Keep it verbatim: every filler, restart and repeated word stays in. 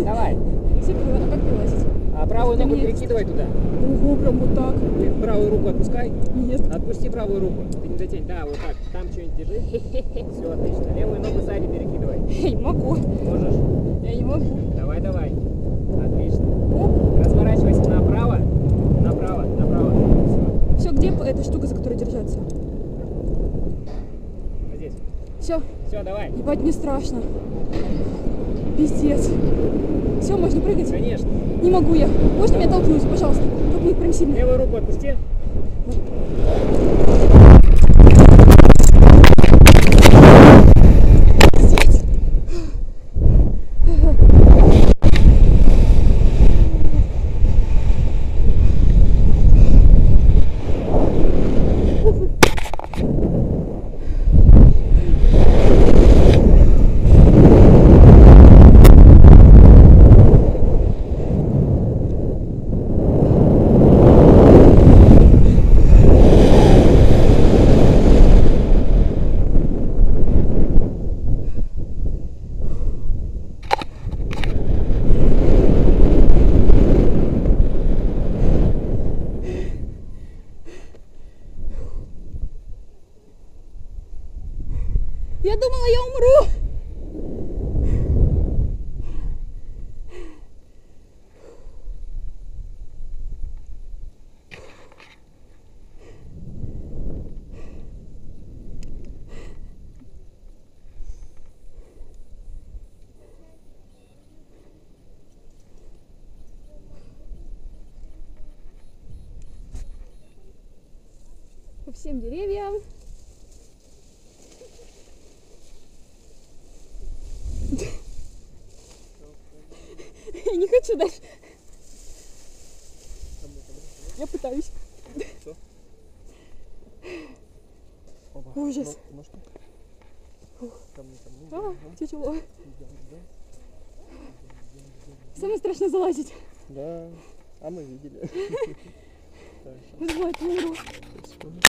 Давай. Все переводят. А как перевозить? А правую ногу Нет. перекидывай туда. Ого, прям вот так. Правую руку отпускай. Нет. Отпусти правую руку. Ты не затянь. Да, вот так. Там что-нибудь держи. Все, отлично. Левую ногу сзади перекидывай. Я не могу. Можешь? Я не могу. Давай, давай. Отлично. Оп. Разворачивайся направо. Направо, направо. Все. Все, где эта штука, за которой держаться? Вот здесь. Все. Все, давай. Ебать, мне страшно. Пиздец. Все, можно прыгать? Конечно. Не могу я. Можно меня толкнуть, пожалуйста? Толкнуть прям сильно. Левую руку отпусти. Пиздец. Я думала, я умру. По всем деревьям. Я не хочу дальше. Я пытаюсь. Ужас. А, тяжело. Самое страшное залазить. Да, а мы видели. Вызывает умру.